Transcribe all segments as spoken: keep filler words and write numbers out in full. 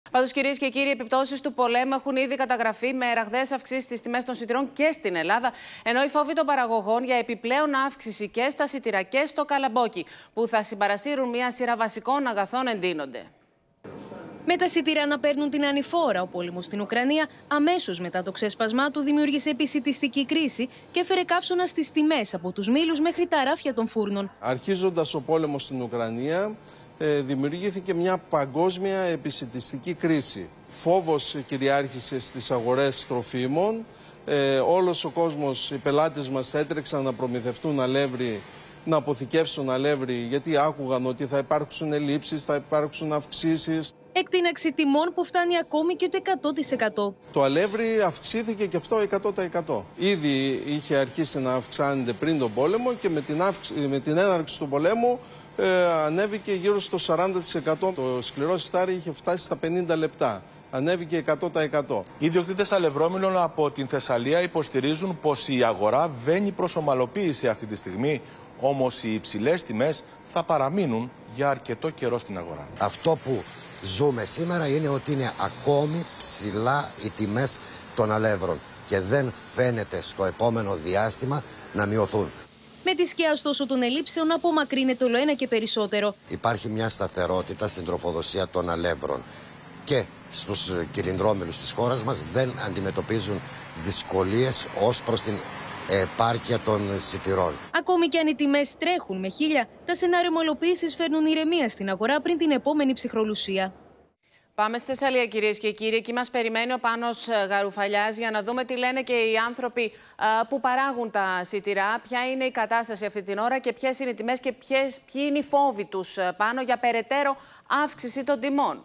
Πάντως, κυρίες και κύριοι, οι επιπτώσεις του πολέμου έχουν ήδη καταγραφεί με ραγδαίες αυξήσεις στις τιμές των σιτηρών και στην Ελλάδα, ενώ οι φόβοι των παραγωγών για επιπλέον αύξηση και στα σιτηρά και στο καλαμπόκι, που θα συμπαρασύρουν μια σειρά βασικών αγαθών, εντείνονται. Με τα σιτηρά να παίρνουν την ανηφόρα, ο πόλεμος στην Ουκρανία αμέσως μετά το ξέσπασμά του δημιούργησε επισιτιστική κρίση και έφερε καύσωνα στις τιμές από τους μήλους μέχρι τα ράφια των φούρνων. Αρχίζοντας ο πόλεμος στην Ουκρανία, ε, δημιουργήθηκε μια παγκόσμια επισιτιστική κρίση. Φόβος κυριάρχησε στις αγορές τροφίμων. Ε, όλος ο κόσμος, οι πελάτες μας έτρεξαν να προμηθευτούν αλεύρι, να αποθηκεύσουν αλεύρι, γιατί άκουγαν ότι θα υπάρξουν ελλείψεις, θα υπάρξουν αυξήσεις. Εκτείναξη τιμών που φτάνει ακόμη και το εκατό τοις εκατό. Το αλεύρι αυξήθηκε και αυτό εκατό τοις εκατό. Ήδη είχε αρχίσει να αυξάνεται πριν τον πόλεμο και με την, αύξη, με την έναρξη του πολέμου ε, ανέβηκε γύρω στο σαράντα τοις εκατό. Το σκληρό σιτάρι είχε φτάσει στα πενήντα λεπτά. Ανέβηκε εκατό τοις εκατό. Οι ιδιοκτήτες αλευρόμηλων από την Θεσσαλία υποστηρίζουν πως η αγορά βαίνει προς ομαλοποίηση αυτή τη στιγμή. Όμως οι υψηλές τιμές θα παραμείνουν για αρκετό καιρό στην αγορά. Αυτό που ζούμε σήμερα είναι ότι είναι ακόμη ψηλά οι τιμές των αλεύρων και δεν φαίνεται στο επόμενο διάστημα να μειωθούν. Με τη σκιά ωστόσο των ελλείψεων απομακρύνεται όλο ένα και περισσότερο. Υπάρχει μια σταθερότητα στην τροφοδοσία των αλεύρων και στους κυλινδρόμηλους της χώρας μας δεν αντιμετωπίζουν δυσκολίες ως προς την επάρκεια των σιτηρών. Ακόμη και αν οι τιμές τρέχουν με χίλια, τα σενάρια ομαλοποίησης φέρνουν ηρεμία στην αγορά πριν την επόμενη ψυχρολουσία. Πάμε στη Θεσσαλία, κυρίες και κύριοι. Εκεί μας περιμένει ο Πάνος Γαρουφαλιάς για να δούμε τι λένε και οι άνθρωποι που παράγουν τα σιτηρά, ποια είναι η κατάσταση αυτή την ώρα και ποιες είναι οι τιμές και ποιες, ποιοι είναι οι φόβοι τους πάνω για περαιτέρω αύξηση των τιμών.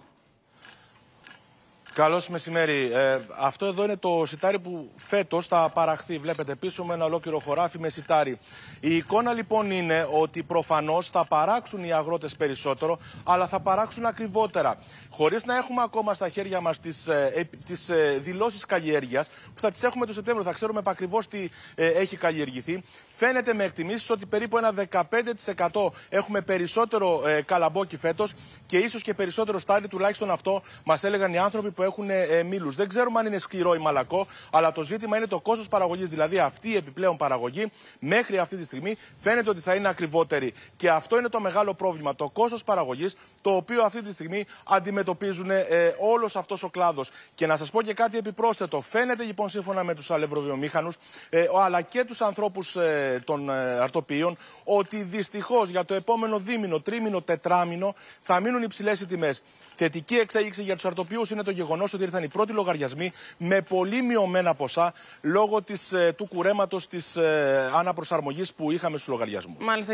Καλώς μεσημέρι. Ε, αυτό εδώ είναι το σιτάρι που φέτος θα παραχθεί. Βλέπετε πίσω με ένα ολόκληρο χωράφι με σιτάρι. Η εικόνα λοιπόν είναι ότι προφανώς θα παράξουν οι αγρότες περισσότερο, αλλά θα παράξουν ακριβότερα. Χωρίς να έχουμε ακόμα στα χέρια μας τις, ε, τις ε, δηλώσεις καλλιέργειας, που θα τις έχουμε το Σεπτέμβριο, θα ξέρουμε ακριβώς τι ε, έχει καλλιεργηθεί. Φαίνεται με εκτιμήσεις ότι περίπου ένα δεκαπέντε τοις εκατό έχουμε περισσότερο ε, καλαμπόκι φέτος και ίσως και περισσότερο στάρι, τουλάχιστον αυτό μας έλεγαν οι άνθρωποι που έχουν ε, μήλους. Δεν ξέρουμε αν είναι σκληρό ή μαλακό, αλλά το ζήτημα είναι το κόστος παραγωγής, δηλαδή αυτή η επιπλέον παραγωγή μέχρι αυτή τη στιγμή φαίνεται ότι θα είναι ακριβότερη. Και αυτό είναι το μεγάλο πρόβλημα, το κόστος παραγωγής, το οποίο αυτή τη στιγμή αντιμετωπίζουν ε, όλος αυτός ο κλάδος. Και να σας πω και κάτι επιπρόσθετο. Φαίνεται λοιπόν σύμφωνα με τους αλευροβιομήχανους, ε, αλλά και τους ανθρώπους ε, των ε, αρτοποιείων, ότι δυστυχώς για το επόμενο δίμηνο, τρίμηνο, τετράμηνο θα μείνουν υψηλές οι τιμές. Θετική εξέλιξη για τους αρτοποιούς είναι το γεγονός ότι ήρθαν οι πρώτοι λογαριασμοί με πολύ μειωμένα ποσά λόγω της, του κουρέματος της ε, αναπροσαρμογής που είχαμε στους λογαριασμούς. Μάλιστα.